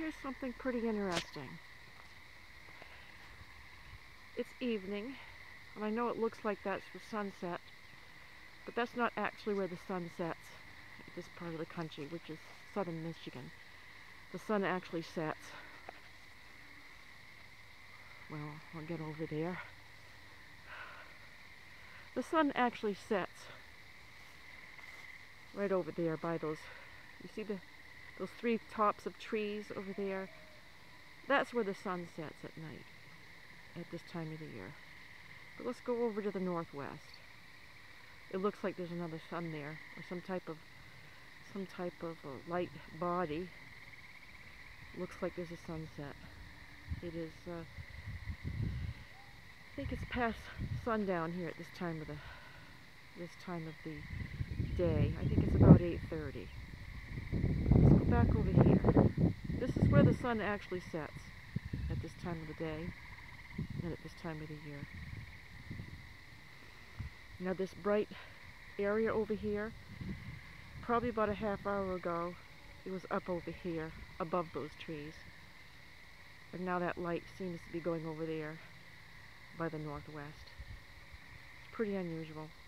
here's something pretty interesting. It's evening, and I know it looks like that's the sunset, but that's not actually where the sun sets at this part of the country, which is southern Michigan. The sun actually sets. Well, I'll get over there. The sun actually sets right over there by those, you see those three tops of trees over there? That's where the sun sets at night, at this time of the year. But let's go over to the northwest. It looks like there's another sun there, or some type of a light body. Looks like there's a sunset. It is, I think it's past sundown here at this time of the day. I think it's about 8:30. Let's go back over here. This is where the sun actually sets at this time of the day and at this time of the year. Now this bright area over here, probably about a half hour ago, it was up over here above those trees. And now that light seems to be going over there by the northwest. It's pretty unusual.